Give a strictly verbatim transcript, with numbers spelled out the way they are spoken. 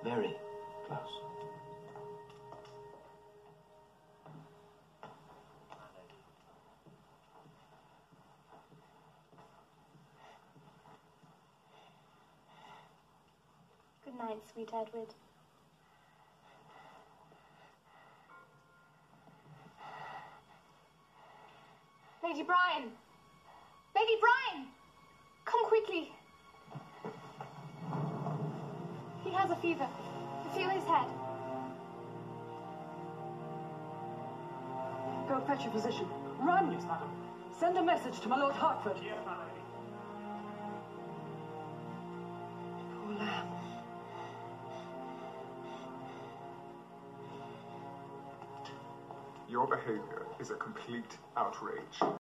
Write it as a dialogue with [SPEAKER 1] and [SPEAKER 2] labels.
[SPEAKER 1] Very close.
[SPEAKER 2] Good night, sweet Edward. Lady Brian! Lady Brian! Come quickly! He has a fever. Feel his head.
[SPEAKER 3] Go fetch a physician. Run! Yes, madam. Send a message to my Lord Hertford. Yes, my lady. Poor lamb.
[SPEAKER 4] Your behavior is a complete outrage.